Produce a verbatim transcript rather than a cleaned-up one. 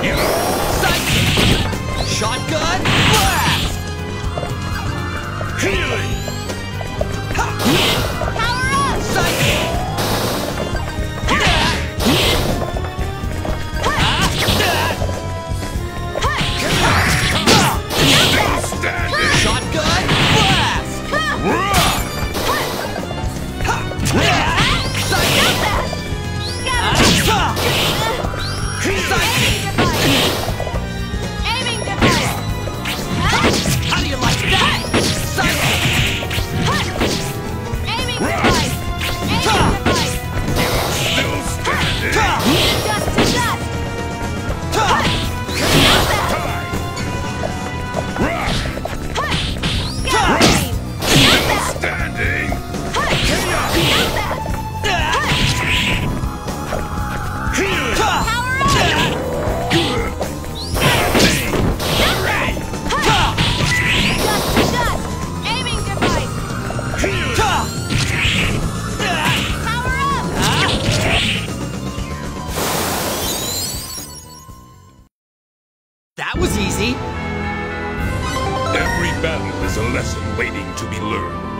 Psychic! Shotgun blast! Healing! Power up! Psychic! Still standing! Shotgun blast! Aiming device! How do you like that? Psychic! Aiming device! Aiming device! Still standing! Dust to dust! Time! Still standing! Dust to dust! Aiming device! Power up! That was easy. Every battle is a lesson waiting to be learned.